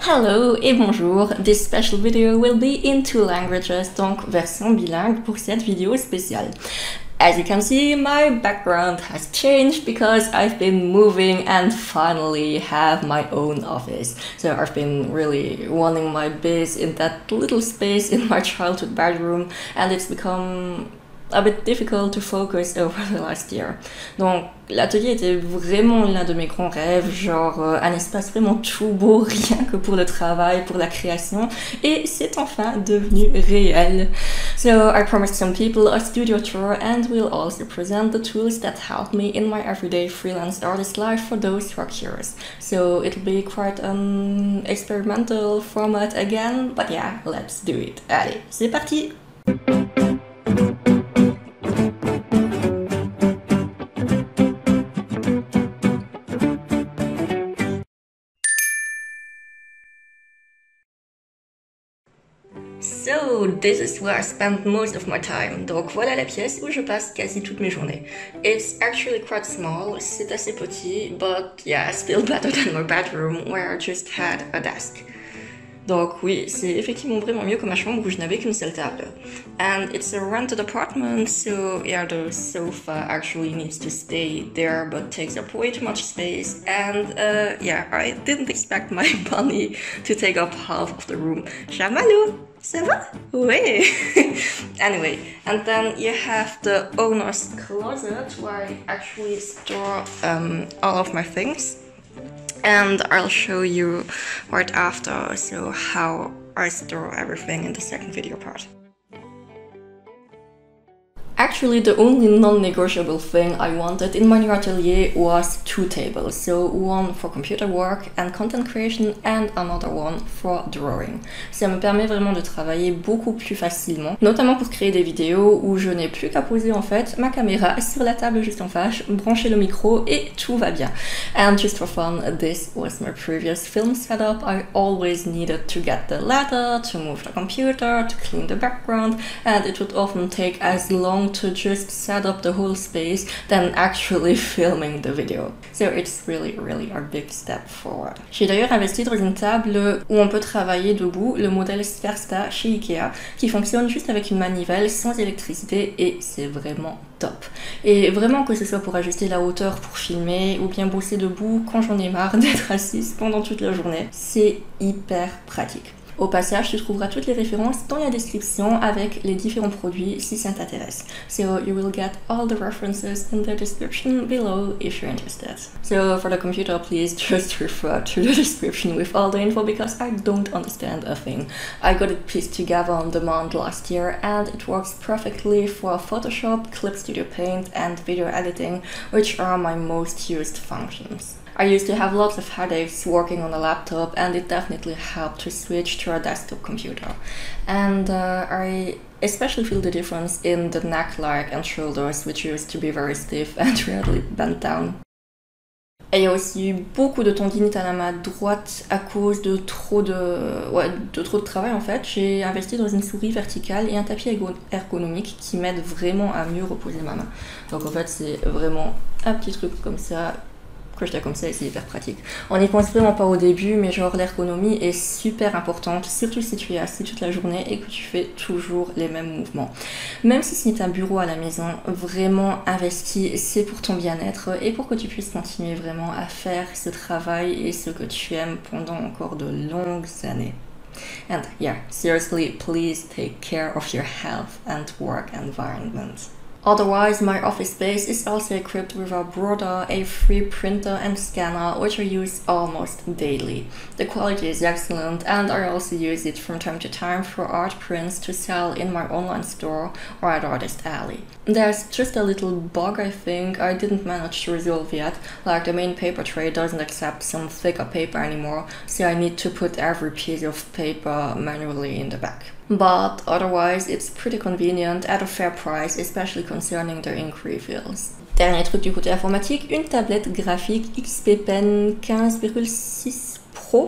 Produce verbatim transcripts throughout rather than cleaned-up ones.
Hello et bonjour, this special video will be in two languages, donc version bilingue pour cette vidéo spéciale. As you can see, my background has changed because I've been moving and finally have my own office. So I've been really wanting my biz in that little space in my childhood bedroom, and it's become a bit difficult to focus over the last year. Donc l'atelier était vraiment l'un de mes grands rêves, genre euh, un espace vraiment tout beau, rien que pour le travail, pour la création, et c'est enfin devenu réel. So I promised some people a studio tour and we'll also present the tools that help me in my everyday freelance artist life for those who are curious. So it'll be quite an experimental format again, but yeah, let's do it. Allez, c'est parti! So, this is where I spend most of my time. Donc voilà la pièce où je passe quasi toutes mes journées. It's actually quite small, c'est assez petit, but yeah, still better than my bedroom where I just had a desk. Donc oui, c'est effectivement vraiment mieux que ma chambre où je n'avais qu'une seule table. And it's a rented apartment, so yeah, the sofa actually needs to stay there but takes up way too much space. And uh, yeah, I didn't expect my bunny to take up half of the room. Chamallow! Ça va? Oui! Anyway, and then you have the owner's closet where I actually store um, all of my things. And I'll show you right after, so how I store everything in the second video part. Actually, the only non-negotiable thing I wanted in my new atelier was two tables, so one for computer work and content creation and another one for drawing. Ça me permet vraiment de travailler beaucoup plus facilement, notamment pour créer des vidéos où je n'ai plus qu'à poser en fait ma caméra sur la table juste en face, brancher le micro et tout va bien. And just for fun, this was my previous film setup. I always needed to get the ladder, to move the computer, to clean the background, and it would often take as long to just set up the whole space than actually filming the video. So it's really, really a big step forward. J'ai d'ailleurs investi dans une table où on peut travailler debout, le modèle Sversta chez Ikea, qui fonctionne juste avec une manivelle sans électricité et c'est vraiment top. Et vraiment que ce soit pour ajuster la hauteur pour filmer ou bien bosser debout quand j'en ai marre d'être assise pendant toute la journée, c'est hyper pratique. Au passage, tu trouveras toutes les références dans la description avec les différents produits si ça t'intéresse. So you will get all the references in the description below if you're interested. So for the computer, please just refer to the description with all the info because I don't understand a thing. I got it pieced together on demand last year and it works perfectly for Photoshop, Clip Studio Paint and video editing, which are my most used functions. I used to have lots of headaches working on a laptop and it definitely helped to switch to a desktop computer. And uh, I especially feel the difference in the neck, leg and shoulders, which used to be very stiff and rarely bent down. Et il y a aussi eu beaucoup de tendinite à la main droite à cause de trop de, ouais, de trop de travail en fait. J'ai investi dans une souris verticale et un tapis ergonomique qui m'aide vraiment à mieux reposer ma main. Donc en fait c'est vraiment un petit truc comme ça, que je comme ça et c'est hyper pratique. On n'y pense vraiment pas au début, mais genre l'ergonomie est super importante, surtout si tu es assis toute la journée et que tu fais toujours les mêmes mouvements. Même si c'est un bureau à la maison, vraiment investi, c'est pour ton bien-être et pour que tu puisses continuer vraiment à faire ce travail et ce que tu aimes pendant encore de longues années. And yeah, seriously, please take care of your health and work environment. Otherwise, my office space is also equipped with a Brother A three printer and scanner, which I use almost daily. The quality is excellent and I also use it from time to time for art prints to sell in my online store or at Artist Alley. There's just a little bug I think I didn't manage to resolve yet, like the main paper tray doesn't accept some thicker paper anymore, so I need to put every piece of paper manually in the back. But otherwise, it's pretty convenient at a fair price, especially concerning the ink refills. Dernier truc du côté informatique, une tablette graphique X P Pen quinze virgule six Pro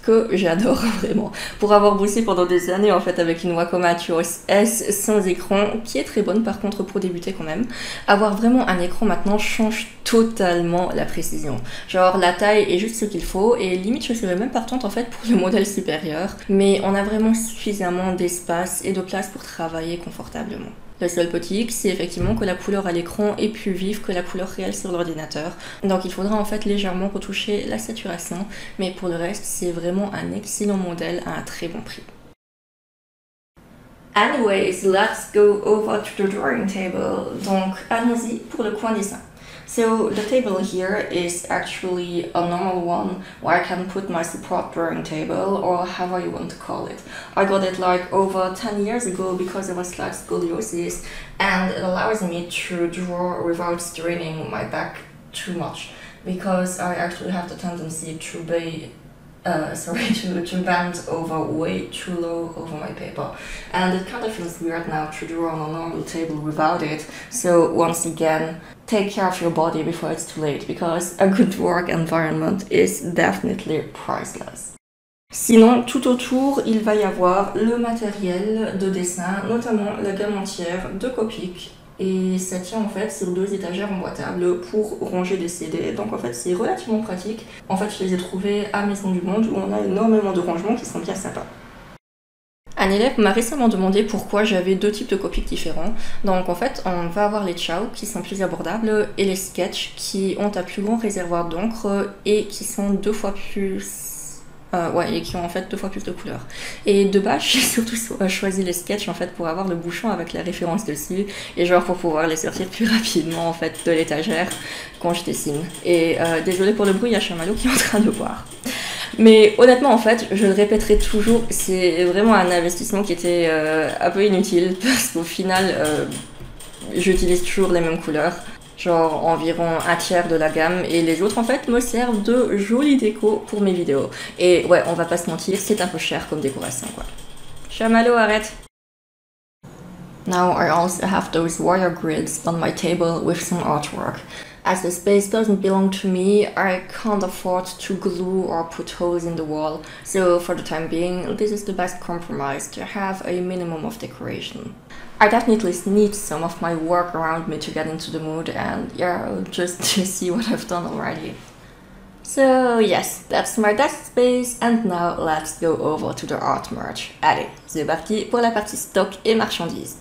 que j'adore vraiment. Pour avoir bossé pendant des années en fait avec une Wacom Atos S sans écran, qui est très bonne par contre pour débuter quand même, avoir vraiment un écran maintenant change totalement la précision. Genre la taille est juste ce qu'il faut et limite je serais même partante en fait pour le modèle supérieur, mais on a vraiment suffisamment d'espace et de place pour travailler confortablement. Le seul petit hic, c'est effectivement que la couleur à l'écran est plus vive que la couleur réelle sur l'ordinateur. Donc il faudra en fait légèrement retoucher la saturation, mais pour le reste, c'est vraiment un excellent modèle à un très bon prix. Anyways, let's go over to the drawing table. Donc allons-y pour le coin dessin. So the table here is actually a normal one where I can put my support drawing table, or however you want to call it. I got it like over ten years ago because of a slight scoliosis, and it allows me to draw without straining my back too much, because I actually have the tendency to be Uh, sorry, to, to bend over way too low over my paper, and it kind of feels weird now to draw on a normal table without it. So once again, take care of your body before it's too late, because a good work environment is definitely priceless. Sinon, tout autour, il va y avoir le matériel de dessin, notamment la gamme entière de Copic. Et ça tient en fait sur deux étagères emboîtables pour ranger des C D. Donc en fait c'est relativement pratique. En fait je les ai trouvés à Maison du Monde où on a énormément de rangements qui sont bien sympas. Un élève m'a récemment demandé pourquoi j'avais deux types de Copic différents. Donc en fait on va avoir les Ciao qui sont plus abordables et les Sketch qui ont un plus grand réservoir d'encre et qui sont deux fois plus... Euh, ouais, et qui ont en fait deux fois plus de couleurs. Et de base, j'ai surtout choisi les Sketch en fait pour avoir le bouchon avec la référence dessus et genre pour pouvoir les sortir plus rapidement en fait de l'étagère quand je dessine. Et euh, désolé pour le bruit, il y a Chamallow qui est en train de boire. Mais honnêtement en fait, je le répéterai toujours, c'est vraiment un investissement qui était euh, un peu inutile parce qu'au final, euh, j'utilise toujours les mêmes couleurs. Genre environ un tiers de la gamme, et les autres en fait me servent de jolie déco pour mes vidéos. Et ouais, on va pas se mentir, c'est un peu cher comme décoration quoi. Chamallow, arrête! Now I also have those wire grids on my table with some artwork. As the space doesn't belong to me, I can't afford to glue or put holes in the wall, so for the time being, this is the best compromise, to have a minimum of decoration. I definitely need some of my work around me to get into the mood, and yeah, just to see what I've done already. So yes, that's my desk space, and now let's go over to the art merch. Allez, c'est parti pour la partie stock et marchandises.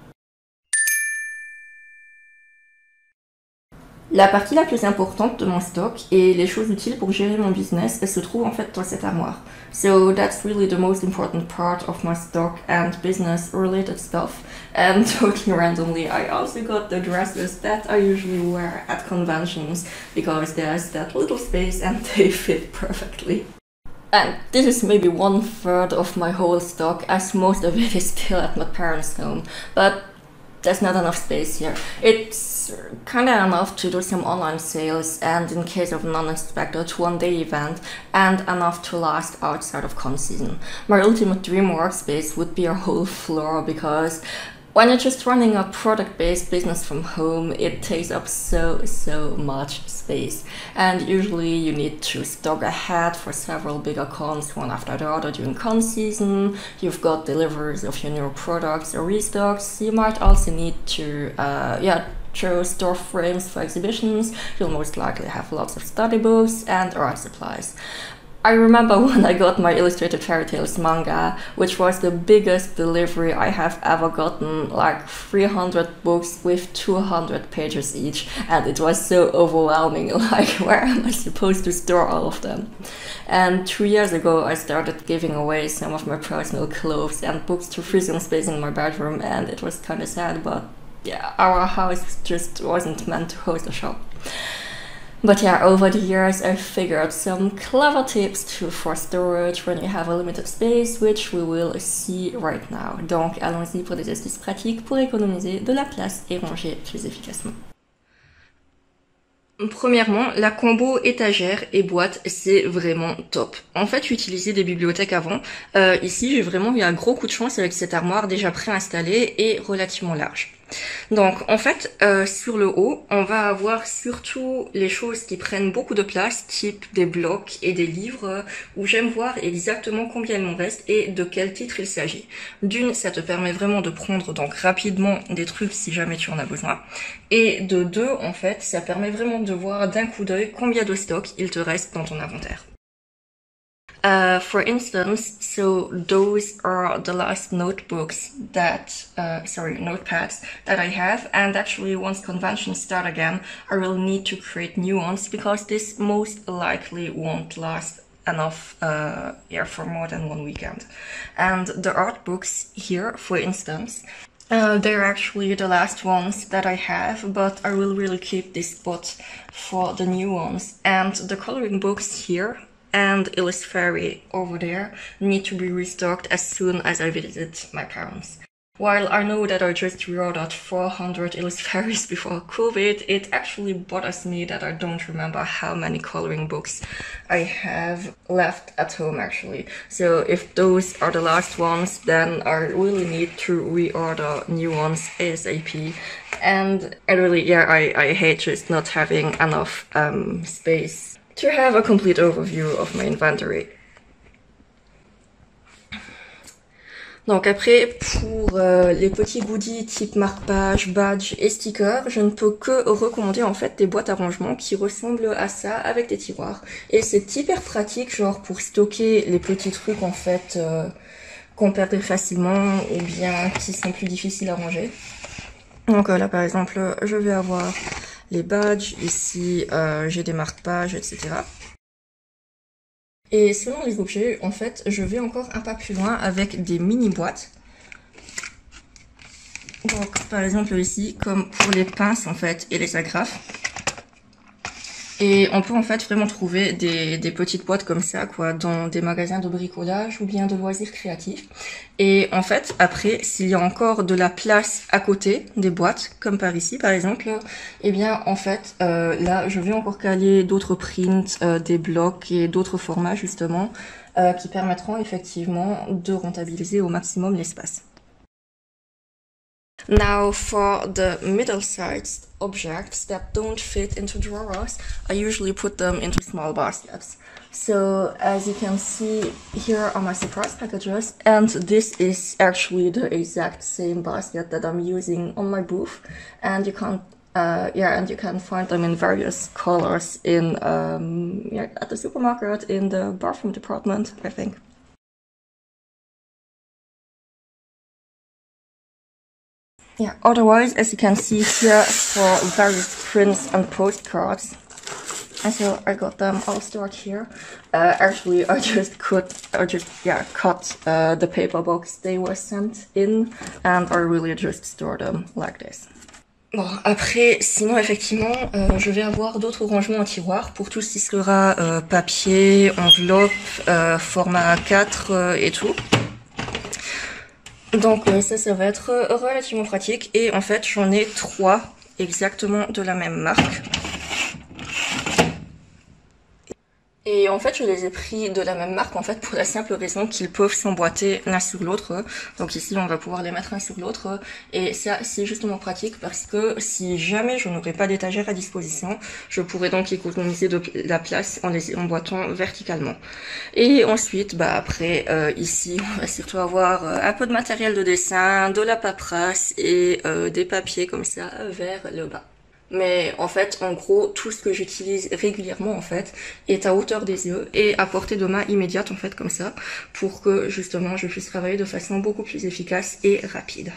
La partie la plus importante de mon stock et les choses utiles pour gérer mon business, elle se trouve en fait dans cette armoire. So that's really the most important part of my stock and business related stuff. And totally randomly, I also got the dresses that I usually wear at conventions because there's that little space and they fit perfectly. And this is maybe one third of my whole stock, as most of it is still at my parents' home. But there's not enough space here. It's kinda enough to do some online sales and in case of an unexpected one-day event, and enough to last outside of con season. My ultimate dream workspace would be a whole floor, because when you're just running a product-based business from home, it takes up so, so much space. And usually you need to stock ahead for several bigger cons, one after the other during con season. You've got deliveries of your new products or restocks. You might also need to, uh, yeah, show store frames for exhibitions. You'll most likely have lots of study books and art supplies. I remember when I got my Illustrated Fairy Tales manga, which was the biggest delivery I have ever gotten, like three hundred books with two hundred pages each, and it was so overwhelming, like where am I supposed to store all of them? And two years ago I started giving away some of my personal clothes and books to free some space in my bedroom, and it was kinda sad, but yeah, our house just wasn't meant to host a shop. But yeah, over the years I've figured some clever tips to for storage when you have a limited space, which we will see right now. Donc allons-y pour des astuces pratiques pour économiser de la place et ranger plus efficacement. Premièrement, la combo étagère et boîte, c'est vraiment top. En fait, j'utilisais des bibliothèques avant. Euh, ici, j'ai vraiment eu un gros coup de chance avec cette armoire déjà préinstallée et relativement large. Donc en fait, euh, sur le haut, on va avoir surtout les choses qui prennent beaucoup de place, type des blocs et des livres, où j'aime voir exactement combien il m'en reste et de quel titre il s'agit. D'une, ça te permet vraiment de prendre donc rapidement des trucs si jamais tu en as besoin. Et de deux, en fait, ça permet vraiment de voir d'un coup d'œil combien de stock il te reste dans ton inventaire. Uh, for instance, so those are the last notebooks that, uh, sorry, notepads that I have. And actually, once conventions start again, I will need to create new ones because this most likely won't last enough, uh, yeah, for more than one weekend. And the art books here, for instance, Uh, they're actually the last ones that I have, but I will really keep this spot for the new ones. And the coloring books here and Illis Fairy over there need to be restocked as soon as I visit my parents. While I know that I just reordered four hundred Illis Fairies before COVID, it actually bothers me that I don't remember how many coloring books I have left at home actually. So if those are the last ones, then I really need to reorder new ones ASAP. And I really, yeah, I, I hate just not having enough um, space to have a complete overview of my inventory. Donc après, pour euh, les petits goodies type marque-page, badge et stickers, je ne peux que recommander en fait des boîtes à rangement qui ressemblent à ça avec des tiroirs. Et c'est hyper pratique, genre pour stocker les petits trucs en fait euh, qu'on perdrait facilement ou bien qui sont plus difficiles à ranger. Donc euh, là par exemple, je vais avoir les badges, ici euh, j'ai des marque-pages, et cetera. Et selon les objets, en fait, je vais encore un pas plus loin avec des mini-boîtes. Donc, par exemple ici, comme pour les pinces, en fait, et les agrafes. Et on peut en fait vraiment trouver des, des petites boîtes comme ça, quoi, dans des magasins de bricolage ou bien de loisirs créatifs. Et en fait, après, s'il y a encore de la place à côté des boîtes, comme par ici par exemple, eh bien en fait, euh, là, je vais encore caler d'autres prints, euh, des blocs et d'autres formats justement, euh, qui permettront effectivement de rentabiliser au maximum l'espace. Now for the middle-sized objects that don't fit into drawers, I usually put them into small baskets. So as you can see, here are my surprise packages, and this is actually the exact same basket that I'm using on my booth, and you can uh, yeah, and you can find them in various colors in um, yeah, at the supermarket, in the bathroom department, I think. Yeah, otherwise, as you can see here, for various prints and postcards, and so I got them, I'll start here. Uh, actually, I just cut, I just, yeah, cut uh, the paper box they were sent in, and I really just store them like this. Bon, après, sinon, effectivement, euh, je vais avoir d'autres rangements en tiroir pour tout ce qui sera euh, papier, enveloppe, euh, format A quatre euh, et tout. Donc euh, ça, ça va être relativement pratique. Et en fait, j'en ai trois exactement de la même marque. Et en fait, je les ai pris de la même marque en fait pour la simple raison qu'ils peuvent s'emboîter l'un sur l'autre. Donc ici, on va pouvoir les mettre l'un sur l'autre. Et ça, c'est justement pratique parce que si jamais je n'aurais pas d'étagère à disposition, je pourrais donc économiser de la place en les emboîtant verticalement. Et ensuite, bah après, euh, ici, on va surtout avoir un peu de matériel de dessin, de la paperasse et euh, des papiers comme ça vers le bas. Mais en fait, en gros, tout ce que j'utilise régulièrement, en fait, est à hauteur des yeux et à portée de main immédiate, en fait, comme ça, pour que, justement, je puisse travailler de façon beaucoup plus efficace et rapide.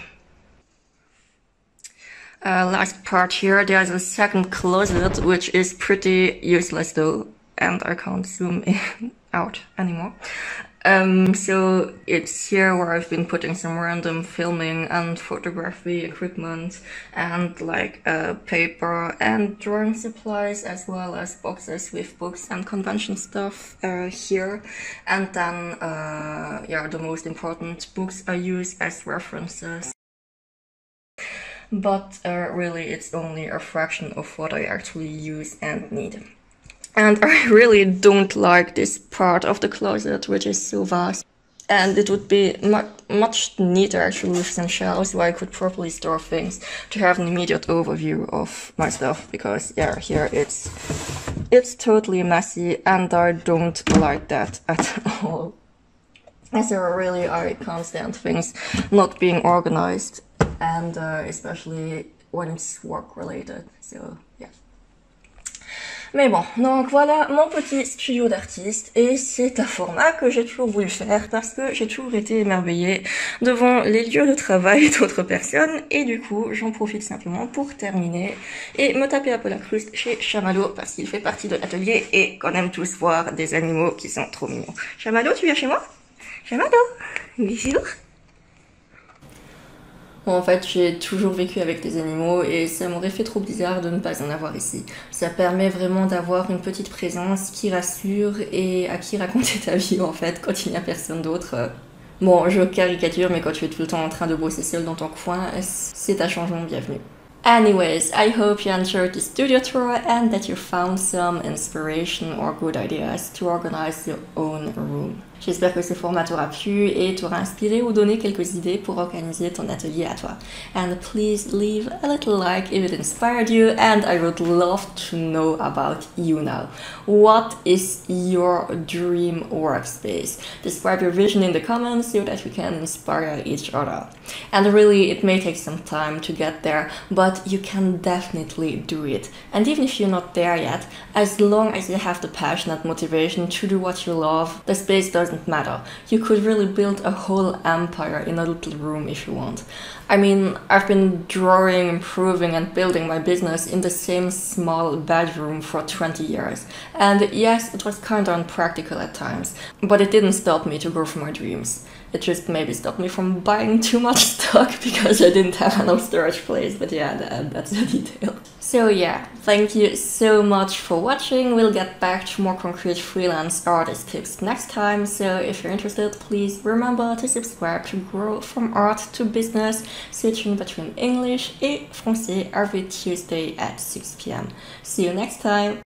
Uh, last part here, there's a second closet, which is pretty useless though, and I can't zoom in out anymore. Um, so it's here where I've been putting some random filming and photography equipment and like uh, paper and drawing supplies, as well as boxes with books and convention stuff uh, here. And then, uh, yeah, the most important books I use as references. But uh, really it's only a fraction of what I actually use and need. And I really don't like this part of the closet, which is so vast. and it would be mu much neater actually with some shelves where I could properly store things to have an immediate overview of my stuff, because yeah, here it's it's totally messy and I don't like that at all. And so really I can't stand things not being organized, and uh, especially when it's work related, so yeah. Mais bon, donc voilà mon petit studio d'artiste, et c'est un format que j'ai toujours voulu faire parce que j'ai toujours été émerveillée devant les lieux de travail d'autres personnes, et du coup j'en profite simplement pour terminer et me taper un peu la cruste chez Chamallow parce qu'il fait partie de l'atelier et qu'on aime tous voir des animaux qui sont trop mignons. Chamallow, tu viens chez moi? Chamallow, bisous. Bon, en fait, j'ai toujours vécu avec des animaux et ça m'aurait fait trop bizarre de ne pas en avoir ici. Ça permet vraiment d'avoir une petite présence qui rassure et à qui raconter ta vie en fait quand il n'y a personne d'autre. Bon, je caricature, mais quand tu es tout le temps en train de bosser seul dans ton coin, c'est un changement bienvenu. Anyways, I hope you enjoyed the studio tour and that you found some inspiration or good ideas to organize your own room. J'espère que ce format t'aura plu et t'aura inspiré ou donné quelques idées pour organiser ton atelier à toi. And please leave a little like if it inspired you, and I would love to know about you now. What is your dream workspace? Describe your vision in the comments so that we can inspire each other. And really, it may take some time to get there, but you can definitely do it. And even if you're not there yet, as long as you have the passion and motivation to do what you love, the space doesn't matter. You could really build a whole empire in a little room if you want. I mean, I've been drawing, improving and building my business in the same small bedroom for twenty years. And yes, it was kinda unpractical at times, but it didn't stop me to go for my dreams. It just maybe stopped me from buying too much stock because I didn't have enough storage place, but yeah, that, that's a detail. So yeah, thank you so much for watching. We'll get back to more concrete freelance artist tips next time, so if you're interested, please remember to subscribe to grow from art to business, switching between English et français every Tuesday at six p m. See you next time!